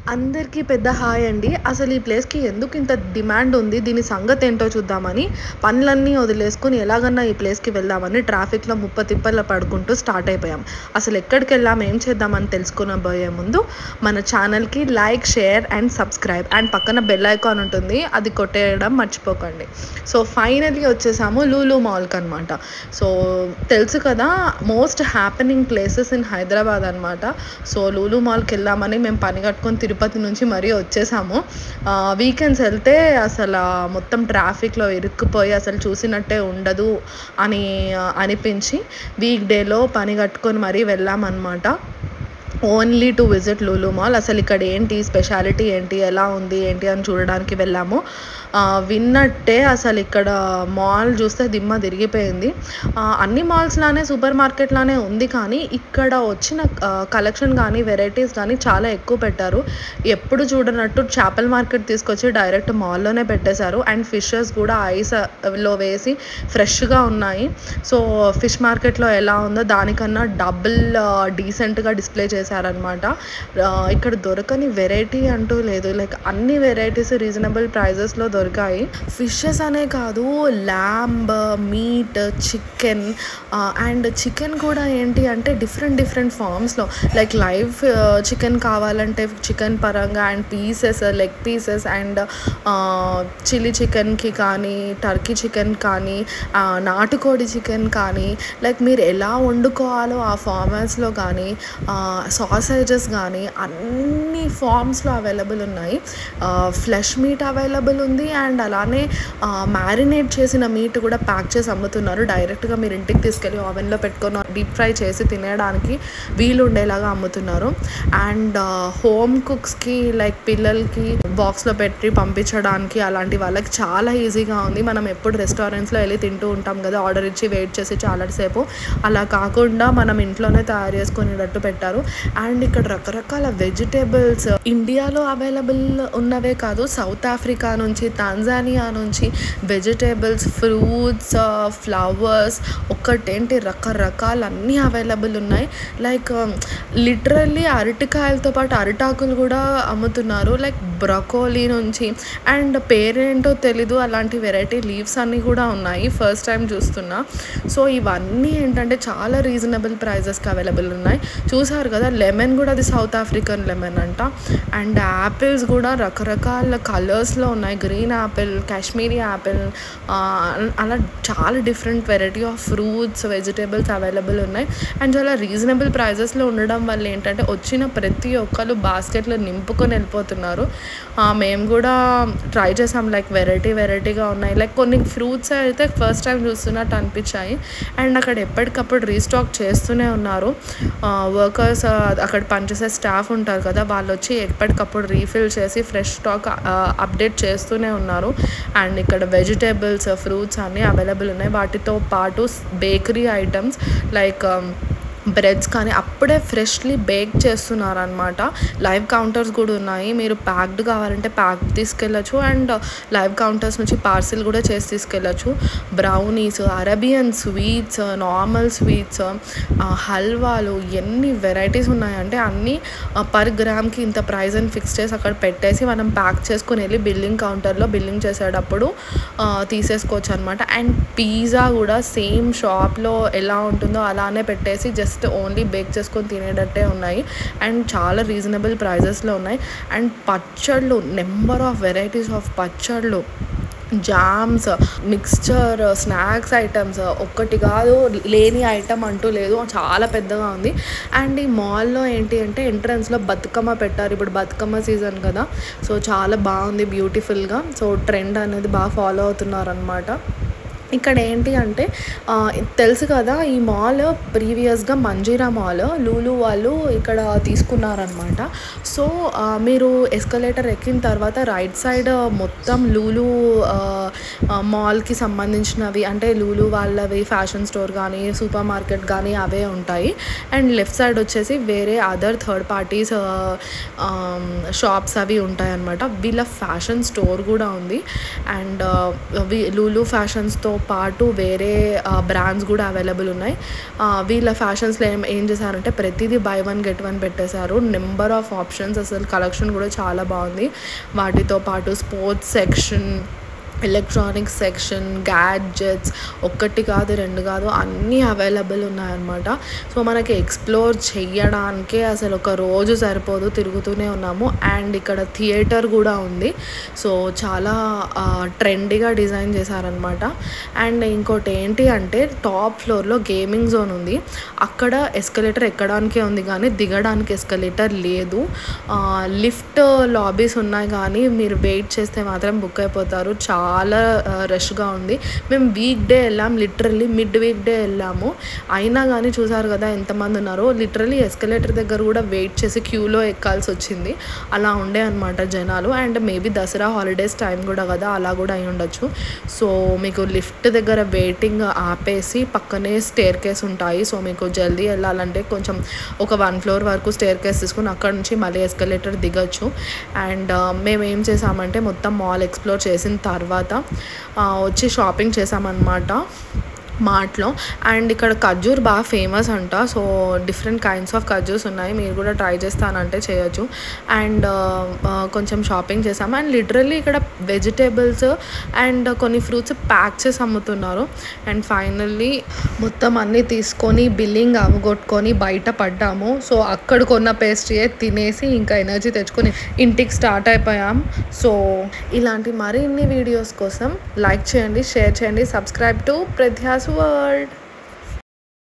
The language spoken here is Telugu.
అందరికీ పెద్ద హాయ్ అండి. అసలు ఈ ప్లేస్‌కి ఎందుకు ఇంత డిమాండ్ ఉంది, దీని సంగతి ఏంటో చూద్దామని పనులన్నీ వదిలేసుకొని ఎలాగన్నా ఈ ప్లేస్‌కి వెళ్దామని ట్రాఫిక్‌లో ముప్పతిప్పలు పడుకుంటూ స్టార్ట్ అయిపోయాం. అసలు ఎక్కడికెళ్ళాం, ఏం చేద్దామని తెలుసుకోబోయే ముందు మన ఛానల్‌కి like, share and subscribe and పక్కన బెల్ ఐకాన్ ఉంటుంది, అది కొట్టేయడం మర్చిపోకండి. సో ఫైనల్లీ వచ్చేసాము లూలు మాల్‌కి అనమాట. సో తెలుసు కదా, most happening places in Hyderabad అనమాట. సో లూలు మాల్‌కి వెళ్దామని మేము పని కట్టుకొని తిరుపతి నుంచి మరీ వచ్చేసాము. వీకెండ్స్ వెళ్తే అసలు మొత్తం ట్రాఫిక్లో ఇరుక్కుపోయి అసలు చూసినట్టే ఉండదు అని అనిపించి వీక్ డేలో పని కట్టుకొని మరీ వెళ్ళామన్నమాట. Only to visit Lulu mall. అసలు ఇక్కడ ఏంటి స్పెషాలిటీ, ఏంటి ఎలా ఉంది ఏంటి అని చూడడానికి వెళ్ళాము. విన్నట్టే అసలు ఇక్కడ మాల్ చూస్తే దిమ్మ తిరిగిపోయింది. అన్ని మాల్స్లానే సూపర్ మార్కెట్లానే ఉంది, కానీ ఇక్కడ వచ్చిన కలెక్షన్ కానీ వెరైటీస్ కానీ చాలా ఎక్కువ పెట్టారు. ఎప్పుడు చూడనట్టు చేపల మార్కెట్ తీసుకొచ్చి డైరెక్ట్ మాల్లోనే పెట్టేశారు. అండ్ ఫిషెస్ కూడా ఐస్లో వేసి ఫ్రెష్గా ఉన్నాయి. సో ఫిష్ మార్కెట్లో ఎలా ఉందో దానికన్నా డబుల్ డీసెంట్గా డిస్ప్లే చేశారనమాట. ఇక్కడ దొరకని వెరైటీ అంటూ లేదు, లైక్ అన్ని వెరైటీస్ రీజనబుల్ ప్రైజెస్లో దొరికాయి. ఫిషెస్ అనే కాదు, lamb, meat, chicken and chicken కూడా ఏంటి అంటే డిఫరెంట్ ఫామ్స్లో, లైక్ లైవ్ చికెన్ కావాలంటే చికెన్ పరంగా and pieces, leg pieces and chilli చికెన్కి కానీ, టర్కీ చికెన్ కానీ, నాటుకోడి చికెన్ కానీ, లైక్ మీరు ఎలా వండుకోవాలో ఆ ఫార్మాట్స్లో కానీ, సాసేజెస్ కానీ అన్ని ఫార్మ్స్లో అవైలబుల్ ఉన్నాయి. ఫ్లెష్ మీట్ అవైలబుల్ ఉంది అండ్ అలానే మ్యారినేట్ చేసిన మీట్ కూడా ప్యాక్ చేసి అమ్ముతున్నారు. డైరెక్ట్గా మీరు ఇంటికి తీసుకెళ్ళి ఓవెన్లో పెట్టుకొని డీప్ ఫ్రై చేసి తినేయడానికి వీలు ఉండేలాగా అమ్ముతున్నారు. అండ్ హోమ్ కుక్స్కి, లైక్ పిల్లలకి బాక్స్లో పెట్టి పంపించడానికి అలాంటి వాళ్ళకి చాలా ఈజీగా ఉంది. మనం ఎప్పుడు రెస్టారెంట్స్లో వెళ్ళి తింటూ ఉంటాం కదా, ఆర్డర్ ఇచ్చి వెయిట్ చేసి చాలాసేపు, అలా కాకుండా మనం ఇంట్లోనే తయారు చేసుకునేటట్టు పెట్టారు. అండ్ ఇక్కడ రకరకాల వెజిటేబుల్స్ ఇండియాలో అవైలబుల్ ఉన్నవే కాదు, సౌత్ ఆఫ్రికా నుంచి, టాంజానియా నుంచి వెజిటేబుల్స్, ఫ్రూట్స్, ఫ్లవర్స్, ఒక్కటేంటి రకరకాల అన్నీ అవైలబుల్ ఉన్నాయి. లైక్ లిటరల్లీ అరటికాయలతో పాటు అరిటాకులు కూడా అమ్ముతున్నారు, లైక్ బ్రకోలీ నుంచి. అండ్ పేరేంటో తెలీదు, అలాంటి వెరైటీ లీవ్స్ అన్నీ కూడా ఉన్నాయి, ఫస్ట్ టైం చూస్తున్నా. సో ఇవన్నీ ఏంటంటే చాలా రీజనబుల్ ప్రైజెస్కి అవైలబుల్ ఉన్నాయి. చూసారు కదా, లెమన్ కూడా అది సౌత్ ఆఫ్రికన్ లెమన్ అంట. అండ్ యాపిల్స్ కూడా రకరకాల కలర్స్లో ఉన్నాయి, గ్రీన్ యాపిల్, కాశ్మీరీ యాపిల్, అలా చాలా different variety of fruits, vegetables available ఉన్నాయి. అండ్ చాలా రీజనబుల్ ప్రైజెస్లో ఉండడం వల్ల ఏంటంటే వచ్చిన ప్రతి ఒక్కరు బాస్కెట్లో నింపుకొని వెళ్ళిపోతున్నారు. మేము కూడా ట్రై చేసాం, లైక్ వెరైటీగా ఉన్నాయి. లైక్ కొన్ని ఫ్రూట్స్ అయితే ఫస్ట్ టైం చూస్తున్నట్టు అనిపించాయి. అండ్ అక్కడ ఎప్పటికప్పుడు రీస్టాక్ చేస్తూనే ఉన్నారు. వర్కర్స్, అక్కడ పనిచేసే స్టాఫ్ ఉంటారు కదా, వాళ్ళు వచ్చి ఎప్పటికప్పుడు రీఫిల్ చేసి ఫ్రెష్ స్టాక్ అప్డేట్ చేస్తూనే ఉన్నారు. అండ్ ఇక్కడ వెజిటేబుల్స్, ఫ్రూట్స్ అన్నీ అవైలబుల్ ఉన్నాయి. వాటితో పాటు బేకరీ ఐటమ్స్ లైక్ బ్రెడ్స్ కానీ అప్పుడే ఫ్రెష్లీ బేక్ చేస్తున్నారు అనమాట. లైవ్ కౌంటర్స్ కూడా ఉన్నాయి, మీరు ప్యాక్డ్ కావాలంటే ప్యాక్ తీసుకెళ్ళచ్చు అండ్ లైవ్ కౌంటర్స్ నుంచి పార్సిల్ కూడా చేసి తీసుకెళ్ళచ్చు. Brownies, Arabian sweets, normal sweets, హల్వాలు, ఎన్ని వెరైటీస్ ఉన్నాయంటే అన్నీ పర్ గ్రామ్కి ఇంత ప్రైస్ అని ఫిక్స్ చేసి అక్కడ పెట్టేసి మనం ప్యాక్ చేసుకొని వెళ్ళి బిల్లింగ్ కౌంటర్లో బిల్లింగ్ చేసేటప్పుడు తీసేసుకోవచ్చు అనమాట. అండ్ పిజ్జా కూడా సేమ్ షాప్లో ఎలా ఉంటుందో అలానే పెట్టేసి జస్ట్ ఓన్లీ బేక్ చేసుకొని తినేటట్టే ఉన్నాయి. అండ్ చాలా రీజనబుల్ ప్రైజెస్లో ఉన్నాయి. అండ్ పచ్చళ్ళు, నెంబర్ ఆఫ్ వెరైటీస్ ఆఫ్ పచ్చళ్ళు, జామ్స్, మిక్స్చర్, స్నాక్స్ ఐటమ్స్, ఒక్కటి కాదు లేని ఐటమ్ అంటూ లేదు, చాలా పెద్దగా ఉంది. అండ్ ఈ మాల్లో ఏంటి అంటే ఎంట్రన్స్లో బతుకమ్మ పెట్టారు, ఇప్పుడు బతుకమ్మ సీజన్ కదా, సో చాలా బాగుంది బ్యూటిఫుల్గా. సో ట్రెండ్ అనేది బాగా ఫాలో అవుతున్నారు అనమాట. ఇక్కడ ఏంటి అంటే తెలుసు కదా, ఈ మాల్ ప్రీవియస్గా మంజీరా మాల్ లూలు వాళ్ళు ఇక్కడ తీసుకున్నారనమాట. సో మీరు ఎస్కలేటర్ ఎక్కిన తర్వాత రైట్ సైడ్ మొత్తం లూలు మాల్కి సంబంధించినవి, అంటే లూలు వాళ్ళవి ఫ్యాషన్ స్టోర్ కానీ, సూపర్ మార్కెట్ కానీ అవే ఉంటాయి. అండ్ లెఫ్ట్ సైడ్ వచ్చేసి వేరే అదర్ థర్డ్ పార్టీస్ షాప్స్ అవి ఉంటాయన్నమాట. వీళ్ళ ఫ్యాషన్ స్టోర్ కూడా ఉంది. అండ్ లూలు ఫ్యాషన్స్తో పాటు వేరే బ్రాండ్స్ కూడా అవైలబుల్ ఉన్నాయి. వీళ్ళ ఫ్యాషన్స్లో ఏం చేశారంటే ప్రతిదీ బై వన్ గెట్ వన్ పెట్టేశారు. నెంబర్ ఆఫ్ ఆప్షన్స్, అసలు కలెక్షన్ కూడా చాలా బాగుంది. వాటితో పాటు sports section, electronics section, gadgets, ఒకటి కాదు రెండు కాదు అన్నీ అవైలబుల్ ఉన్నాయన్నమాట. సో మనకి ఎక్స్ప్లోర్ చెయ్యడానికే అసలు ఒక రోజు సరిపోదు, తిరుగుతూనే ఉన్నాము. అండ్ ఇక్కడ థియేటర్ కూడా ఉంది. సో చాలా ట్రెండీగా డిజైన్ చేశారనమాట. అండ్ ఇంకోటి ఏంటి అంటే టాప్ ఫ్లోర్లో గేమింగ్ జోన్ ఉంది. అక్కడ ఎస్కలేటర్ ఎక్కడానికే ఉంది కానీ దిగడానికి ఎస్కలేటర్ లేదు. లిఫ్ట్ లాబీస్ ఉన్నాయి కానీ మీరు వెయిట్ చేస్తే మాత్రం బుక్ అయిపోతారు. చాలా రష్గా ఉంది. మేము వీక్ డే వెళ్ళాం, లిటరల్లీ మిడ్ వీక్ డే వెళ్ళాము. అయినా కానీ చూసారు కదా ఎంతమంది ఉన్నారో. లిటరల్లీ ఎస్కలేటర్ దగ్గర కూడా వెయిట్ చేసి క్యూలో ఎక్కాల్సి వచ్చింది. అలా ఉండే అనమాట జనాలు. And maybe Dussehra holidays time కూడా కదా, అలా కూడా అయి ఉండొచ్చు. సో మీకు లిఫ్ట్ దగ్గర వెయిటింగ్ ఆపేసి పక్కనే స్టేర్ కేస్ ఉంటాయి. సో మీకు జల్దీ వెళ్ళాలంటే కొంచెం ఒక 1 ఫ్లోర్ వరకు స్టేర్ కేస్ తీసుకుని అక్కడ నుంచి మళ్ళీ ఎస్కలేటర్ దిగొచ్చు. అండ్ మేము ఏం చేసామంటే మొత్తం మాల్ ఎక్స్ప్లోర్ చేసిన తర్వాత వచ్చి షాపింగ్ చేసామన్నమాట మార్ట్లో. అండ్ ఇక్కడ ఖర్జూర్ బాగా ఫేమస్ అంట. సో డిఫరెంట్ కైండ్స్ ఆఫ్ ఖర్జూర్స్ ఉన్నాయి, మీరు కూడా ట్రై చేస్తానంటే చేయొచ్చు. అండ్ కొంచెం షాపింగ్ చేసాము. అండ్ లిటరల్లీ ఇక్కడ వెజిటేబుల్స్ అండ్ కొన్ని ఫ్రూట్స్ ప్యాక్ చేసి అమ్ముతున్నారు. అండ్ ఫైనల్లీ మొత్తం అన్నీ తీసుకొని బిల్లింగ్ అవగొట్టుకొని బయట పడ్డాము. సో అక్కడ కొన్న పేస్ట్రీయే తినేసి ఇంకా ఎనర్జీ తెచ్చుకొని ఇంటికి స్టార్ట్ అయిపోయాం. సో ఇలాంటి మరిన్ని వీడియోస్ కోసం లైక్ చేయండి, షేర్ చేయండి, సబ్స్క్రైబ్ టు ప్రధ్యాస్ వరల్డ్.